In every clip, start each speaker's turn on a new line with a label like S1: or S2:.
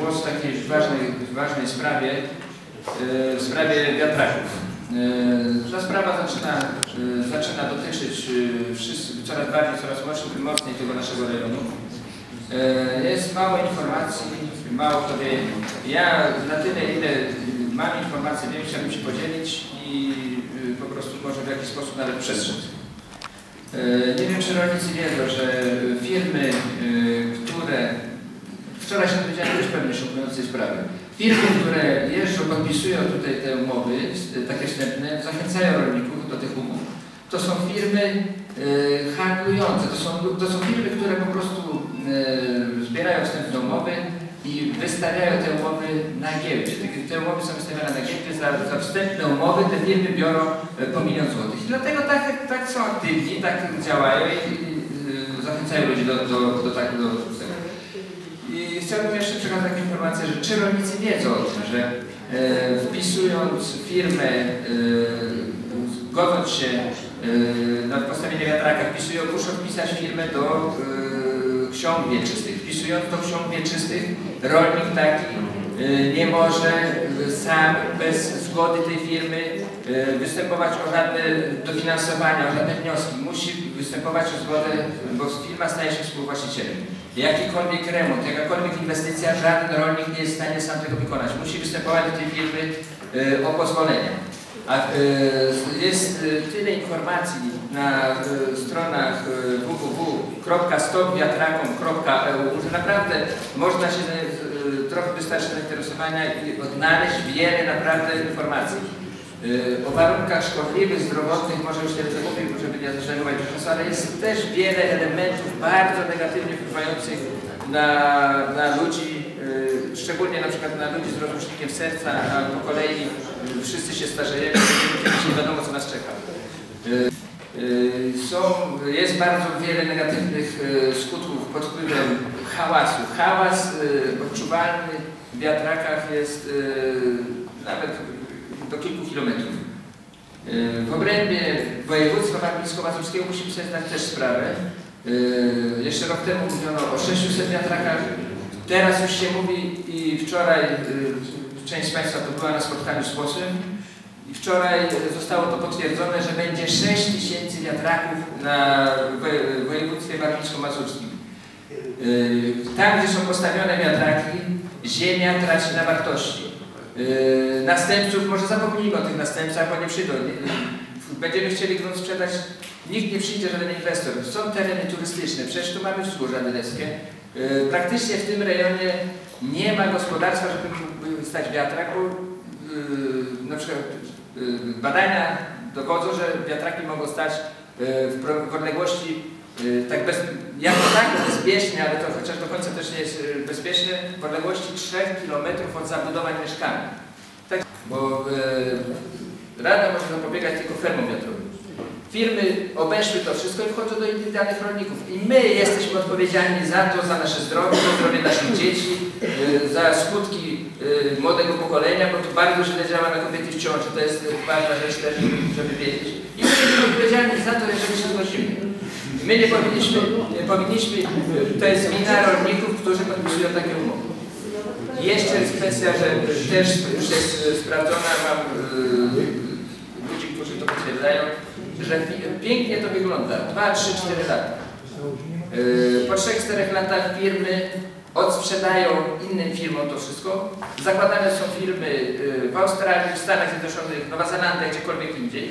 S1: głos w takiej ważnej sprawie, w sprawie wiatraków. Ta sprawa zaczyna dotyczyć coraz bardziej, coraz mocniej tego naszego rejonu. Jest mało informacji, mało kto wie. Ja na tyle, ile mam informacji, wiem, chciałbym się podzielić i po prostu może w jakiś sposób nawet przestrzec. Nie wiem, czy rolnicy wiedzą, że firmy, które... Wczoraj się dowiedziałem też pewnie szokującej sprawy. Firmy, które jeżdżą, podpisują tutaj te umowy, takie wstępne, zachęcają rolników do tych umów. To są firmy handlujące, to są firmy, które po prostu zbierają wstępne umowy i wystawiają te umowy na giełdzie. Te umowy są wystawiane na giełdzie, za wstępne umowy te firmy biorą po 1 000 000 złotych. I dlatego tak są aktywni, tak działają i zachęcają ludzi do takiego. I chciałbym jeszcze przekazać taką informację, że czy rolnicy wiedzą o tym, że wpisując firmę, godząc się na postawienie wiatraka, muszą wpisać firmę do ksiąg wieczystych. Wpisując do ksiąg wieczystych, rolnik taki nie może sam bez zgody tej firmy występować o żadne dofinansowania, o żadne wnioski. Musi występować o zgodę, bo firma staje się współwłaścicielem. Jakikolwiek remont, jakakolwiek inwestycja, żaden rolnik nie jest w stanie sam tego wykonać. Musi występować do tej firmy o pozwolenie. A jest tyle informacji na stronach www.stopwiatrakom.eu, że naprawdę można się trochę wystarczy zainteresowania i odnaleźć wiele naprawdę informacji. O warunkach szkodliwych, zdrowotnych, może już nie mówię, żeby nie zajmować czasu, ale jest też wiele elementów bardzo negatywnie wpływających na ludzi, szczególnie na przykład na ludzi z rozrusznikiem serca, a po kolei wszyscy się starzejemy, nie wiadomo, co nas czeka. Jest bardzo wiele negatywnych skutków pod wpływem hałasu. Hałas odczuwalny w wiatrakach jest nawet do kilku kilometrów. W obrębie województwa warmińsko-mazurskiego musimy sobie zdać też sprawę. Jeszcze rok temu mówiono o 600 wiatrakach. Teraz już się mówi i wczoraj część z Państwa to była na spotkaniu z posłem i wczoraj zostało to potwierdzone, że będzie 6000 wiatraków na województwie warmińsko-mazurskim. Tam, gdzie są postawione wiatraki, ziemia traci na wartości. Następców, może zapomnijmy o tych następcach, bo nie przyjdą. Będziemy chcieli grunt sprzedać, nikt nie przyjdzie, żaden inwestor. Są tereny turystyczne, przecież tu mamy wzgórza dylewskie. Praktycznie w tym rejonie nie ma gospodarstwa, żeby mógł stać wiatrak, bo na przykład badania dowodzą, że wiatraki mogą stać w odległości bezpiecznie, ale to chociaż do końca też nie jest bezpieczne, w odległości 3 km od zabudowań mieszkalnych. Tak, bo Rada może zapobiegać tylko fermom wiatrowym. Firmy obeszły to wszystko i wchodzą do indywidualnych rolników. I my jesteśmy odpowiedzialni za to, za nasze zdrowie, za zdrowie naszych dzieci, za skutki młodego pokolenia, bo to bardzo źle działa na kobiety w ciąży. To jest ważna rzecz też, żeby wiedzieć. I my jesteśmy odpowiedzialni za to, jeżeli się zgodzimy. My nie powinniśmy, to jest wina rolników, którzy podpisują takie umowy. Jeszcze jest kwestia, że też już jest sprawdzona, mam ludzi, którzy to potwierdzają, że pięknie to wygląda. 2, 3, 4 lata. Po 3-4 latach firmy odsprzedają innym firmom to wszystko. Zakładane są firmy w Australii, w Stanach Zjednoczonych, Nowa Zelandia, gdziekolwiek indziej.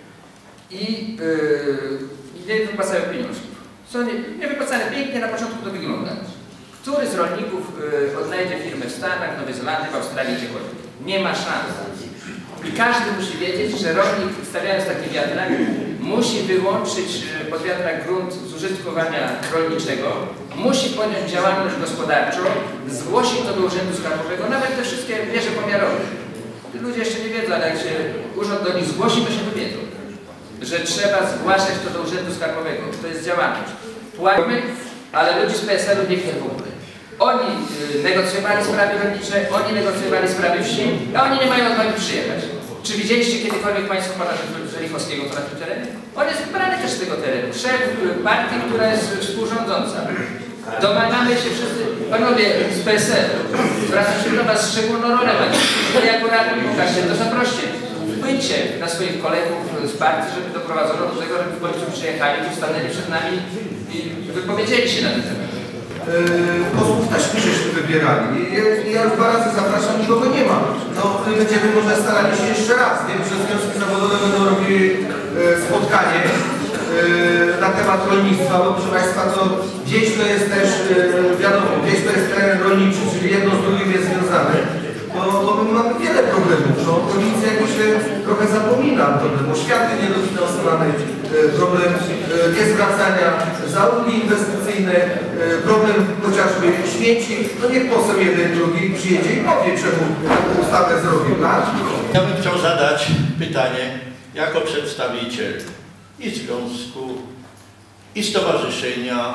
S1: I nie wypłacają pieniążków. Są niewypłacane, pięknie na początku to wygląda. Który z rolników odnajdzie firmę w Stanach, Nowej Zelandii, w Australii, gdziekolwiek? Nie ma szans. I każdy musi wiedzieć, że rolnik, stawiając taki wiatrak, musi wyłączyć pod wiatrak grunt z użytkowania rolniczego, musi podjąć działalność gospodarczą, zgłosić to do Urzędu Skarbowego, nawet te wszystkie wieże pomiarowe. Ludzie jeszcze nie wiedzą, ale jak się urząd do nich zgłosi, to się dowiedzą, że trzeba zgłaszać to do Urzędu Skarbowego. To jest działalność. Płacimy, ale ludzi z PSL-u nie chce w ogóle. Oni negocjowali sprawy rolnicze, oni negocjowali sprawy wsi, a oni nie mają odwagi przyjechać. Czy widzieliście kiedykolwiek Państwo pana Żelichowskiego na tym terenie? On jest wybrany też z tego terenu. Szef partii, która jest współrządząca. Domagamy się wszyscy, Panowie z PSL, zwracam się do Was szczególną rolę. Jako radni pokażcie to zaproście. Wpłyńcie na swoich kolegów z partii, żeby doprowadzono do tego, żeby w końcu przyjechali, tu stanęli przed nami i wypowiedzieli się na ten temat.
S2: Posłów też żeśmy wybierali. Ja już 2 razy zapraszam, nikogo nie ma. No, będziemy może starali się jeszcze raz. Wiem, że związki zawodowe będą robiły spotkanie na temat rolnictwa, bo proszę Państwa, to gdzieś to jest też, wiadomo, gdzieś to jest teren rolniczy, czyli jedno z drugim jest związane. Bo my mamy wiele problemów. No, rolnicy jakby się trochę zapomina problem oświaty niedofinansowanej, problem niezwracania za ulgi inwestycyjne, problem chociażby śmieci. No niech poseł jeden, drugi przyjedzie i powie, czemu ustawę zrobił, tak?
S3: Ja bym chciał zadać pytanie jako przedstawiciel i związku, i stowarzyszenia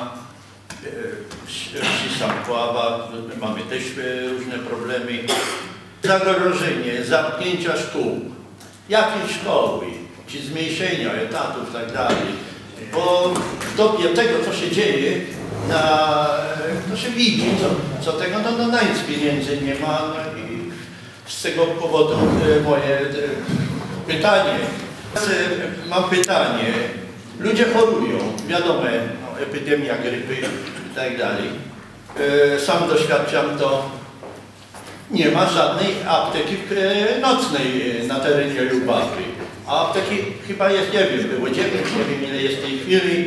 S3: wsi Sampława, mamy też różne problemy. Zagrożenie zamknięcia szkół, jakie szkoły, czy zmniejszenia etatów i tak dalej, bo w dobie tego, co się dzieje, to się widzi, co tego, no na nic pieniędzy nie ma, no i z tego powodu moje pytanie. Mam pytanie, ludzie chorują, wiadomo, epidemia grypy i tak dalej. Sam doświadczam to, nie ma żadnej apteki nocnej na terenie Lubawy. A apteki chyba jest, nie wiem, było 9, nie wiem ile jest w tej chwili.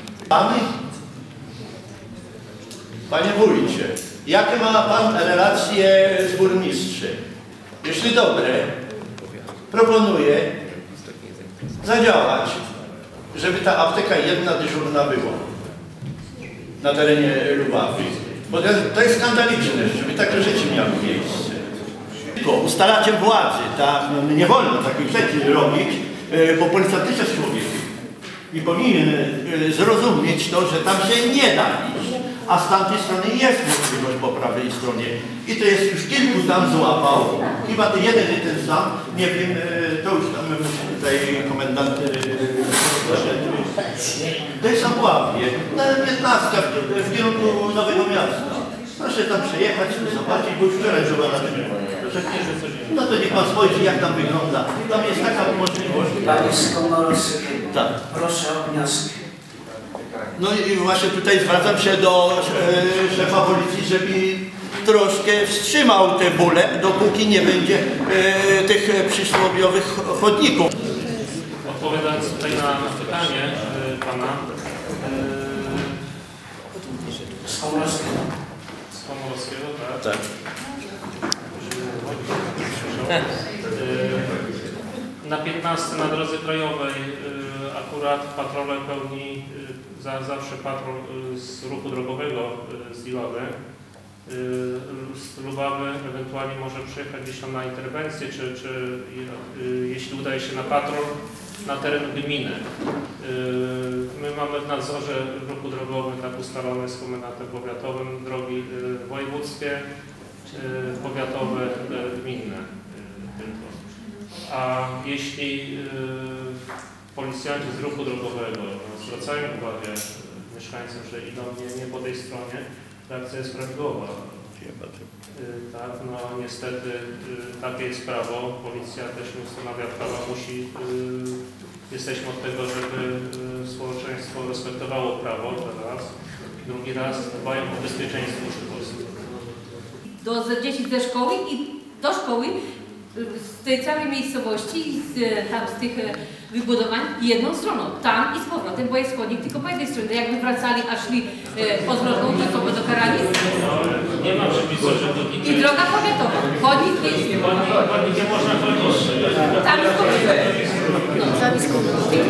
S3: Panie wójcie, jakie ma Pan relacje z burmistrzem? Jeśli dobre, proponuję zadziałać, żeby ta apteka jedna dyżurna była na terenie Lubawy. Bo to jest skandaliczne, żeby takie rzeczy miały miejsce. Tylko ustalacie władzy, tak? No, nie wolno takich rzeczy robić, bo policjant też jest człowiekiem. I powinien zrozumieć to, że tam się nie da iść. A z tamtej strony jest możliwość po prawej stronie. I to jest już kilku tam złapało. Chyba to jeden i ten sam, nie wiem, to już tam musi tutaj komendant to jest Sampławie, na 15 w kierunku Nowego Miasta. Proszę tam przejechać, zobaczyć, bo już wczoraj była na tym. No to niech Pan spojrzy, jak tam wygląda. Tam jest taka możliwość.
S4: Panie Komorowski,
S3: tak.
S4: Proszę o wniosek.
S3: No i właśnie tutaj zwracam się do szefa policji, żeby troszkę wstrzymał te bóle, dopóki nie będzie tych przysłowiowych chodników.
S5: Odpowiadając tutaj na pytanie Pana
S4: Z Komorowskiego.
S5: z Komorowskiego, tak?
S3: Tak.
S5: Na 15 na drodze krajowej akurat patrole pełni zawsze patrol z ruchu drogowego z Iławy. Z Lubawy ewentualnie może przyjechać gdzieś tam na interwencję, czy jeśli udaje się na patrol na teren gminy. My mamy w nadzorze ruchu drogowym tak ustalone z komendantem powiatowym drogi w województwie, powiatowe, gminne tylko. A jeśli policjanci z ruchu drogowego zwracają uwagę mieszkańcom, że idą nie po tej stronie, reakcja jest prawidłowa. Tak, no niestety takie jest prawo. Policja też nie ustanawia prawa, jesteśmy od tego, żeby społeczeństwo respektowało prawo, raz. Drugi raz dbają o bezpieczeństwo osób.
S6: Do dzieci ze szkoły i do szkoły z tej całej miejscowości, z tych wybudowań jedną stroną, tam i z powrotem, bo jest chodnik tylko po jednej stronie. Jakby wracali, a szli odwrotną, to co będą karani?
S5: Nie ma przepisu, że chodnik
S6: I droga powiatowa. Chodnik jest...
S5: Chodnik nie można chodzić.
S6: Tam jest chodnik. No, tam jest chodnik.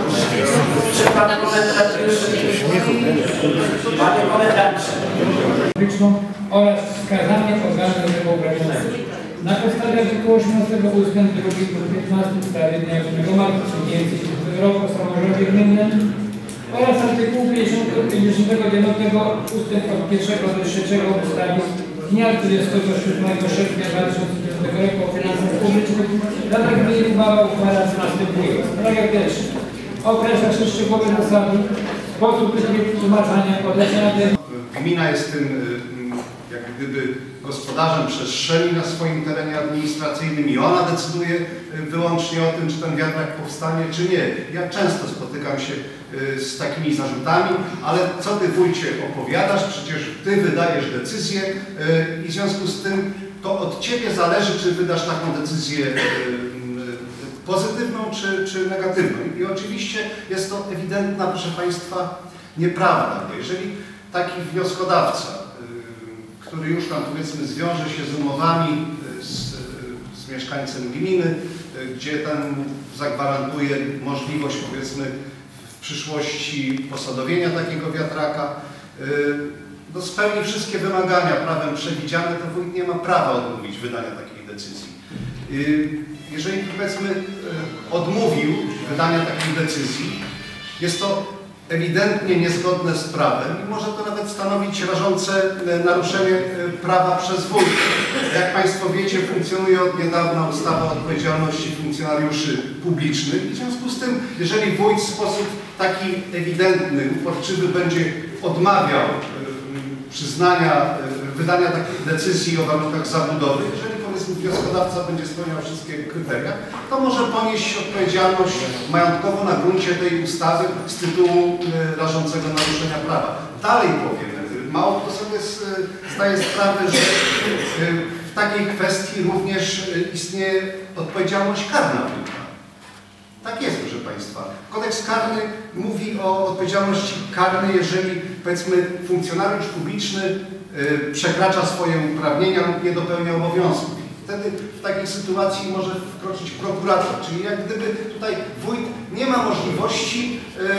S4: Panie komendancie.
S7: Oraz wskazanie organu uprawniającego. Na podstawie artykułu 18 ust. 2 punkt 15 ustawy dnia 8 marca 1900 roku o samorządzie gminnym oraz artykułu 59 ust. od 1 do 3 ustawy dnia 27 sierpnia 2005 roku o finansach publicznych Rada Gminy Lubawa uchwala co następuje. Paragraf pierwszy. Określa się szczegółowe zasady, sposób tłumaczenia, podlecenia.
S2: Gmina jest tym
S8: jak gdyby gospodarzem przestrzeni na swoim terenie administracyjnym i ona decyduje wyłącznie o tym, czy ten wiatrak powstanie, czy nie. Ja często spotykam się z takimi zarzutami, ale co ty, wójcie, opowiadasz? Przecież ty wydajesz decyzję i w związku z tym to od ciebie zależy, czy wydasz taką decyzję pozytywną czy negatywną. I oczywiście jest to ewidentna, proszę Państwa, nieprawda, bo jeżeli taki wnioskodawca, który już tam powiedzmy zwiąże się z umowami z mieszkańcem gminy, gdzie ten zagwarantuje możliwość powiedzmy w przyszłości posadowienia takiego wiatraka, no spełni wszystkie wymagania prawem przewidziane, to wójt nie ma prawa odmówić wydania takiej decyzji. Jeżeli powiedzmy odmówił wydania takiej decyzji, jest to ewidentnie niezgodne z prawem i może to nawet stanowić rażące naruszenie prawa przez wójta. Jak Państwo wiecie, funkcjonuje od niedawna ustawa o odpowiedzialności funkcjonariuszy publicznych i w związku z tym, jeżeli wójt w sposób taki ewidentny, uporczywy będzie odmawiał przyznania, wydania takiej decyzji o warunkach zabudowy, jeżeli powiedzmy wnioskodawca będzie spełniał wszystkie kryteria, to może ponieść odpowiedzialność majątkową na gruncie tej ustawy z tytułu rażącego naruszenia prawa. Dalej powiem, mało kto sobie zdaje sprawę, że w takiej kwestii również istnieje odpowiedzialność karna wójta. Tak jest, proszę Państwa. Kodeks karny mówi o odpowiedzialności karnej, jeżeli powiedzmy funkcjonariusz publiczny przekracza swoje uprawnienia lub nie dopełnia obowiązków. Wtedy w takiej sytuacji może wkroczyć prokurator, czyli jak gdyby tutaj wójt nie ma możliwości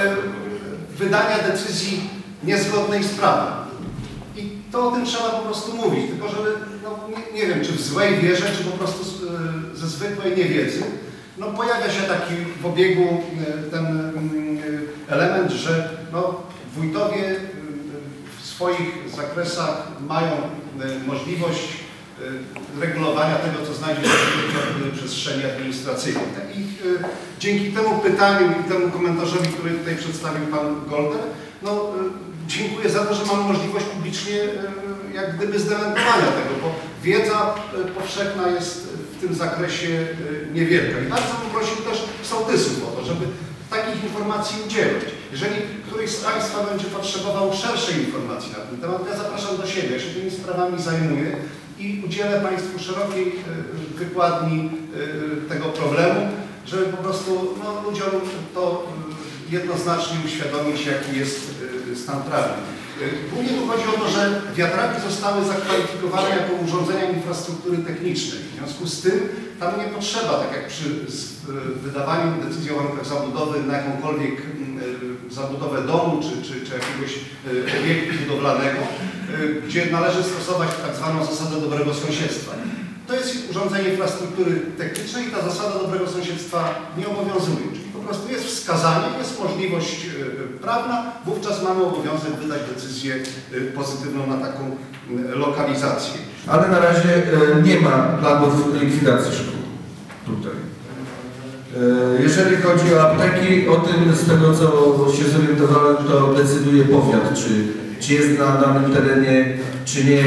S8: wydania decyzji niezgodnej z prawem. I to o tym trzeba po prostu mówić, tylko żeby, no, nie wiem, czy w złej wierze, czy po prostu ze zwykłej niewiedzy, no pojawia się taki w obiegu ten element, że no, wójtowie w swoich zakresach mają możliwość regulowania tego, co znajdzie się w przestrzeni administracyjnej. I dzięki temu pytaniu i temu komentarzowi, który tutaj przedstawił Pan Golder, no, dziękuję za to, że mam możliwość publicznie jak gdyby zdementowania tego, bo wiedza powszechna jest w tym zakresie niewielka. I bardzo bym prosił też sołtysów o to, żeby takich informacji udzielać. Jeżeli któryś z Państwa będzie potrzebował szerszej informacji na ten temat, ja zapraszam do siebie, ja się tymi sprawami zajmuję i udzielę Państwu szerokiej wykładni tego problemu, żeby po prostu no, ludziom to jednoznacznie uświadomić, jaki jest stan prawny. Głównie tu chodzi o to, że wiatraki zostały zakwalifikowane jako urządzenia infrastruktury technicznej. W związku z tym tam nie potrzeba, tak jak przy wydawaniu decyzji o warunkach zabudowy na jakąkolwiek zabudowę domu czy jakiegoś obiektu budowlanego, gdzie należy stosować tak zwaną zasadę dobrego sąsiedztwa. To jest urządzenie infrastruktury technicznej i ta zasada dobrego sąsiedztwa nie obowiązuje. Czyli po prostu jest wskazanie, jest możliwość prawna, wówczas mamy obowiązek wydać decyzję pozytywną na taką lokalizację.
S2: Ale na razie nie ma planów likwidacji szkół tutaj. Jeżeli chodzi o apteki, o tym z tego co się zorientowałem, to decyduje powiat, czy jest na danym terenie, czy nie.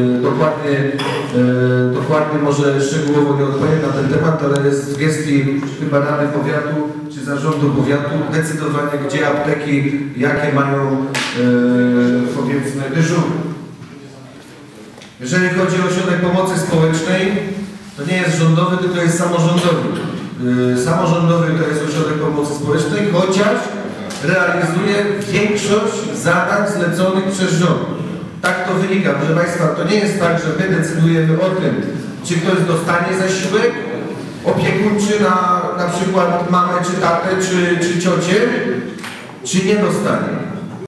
S2: Dokładnie może szczegółowo nie odpowiem na ten temat, ale jest w gestii chyba Rady Powiatu, czy Zarządu Powiatu decydowanie, gdzie apteki, jakie mają powiedzmy dyżury. Jeżeli chodzi o ośrodek pomocy społecznej, to nie jest rządowy, tylko jest samorządowy. Samorządowy to jest ośrodek pomocy społecznej, chociaż realizuje większość zadań zleconych przez rząd. Tak to wynika, proszę Państwa, to nie jest tak, że my decydujemy o tym, czy ktoś dostanie zasiłek opiekuńczy na przykład mamę, czy tatę, czy ciocię, czy nie dostanie.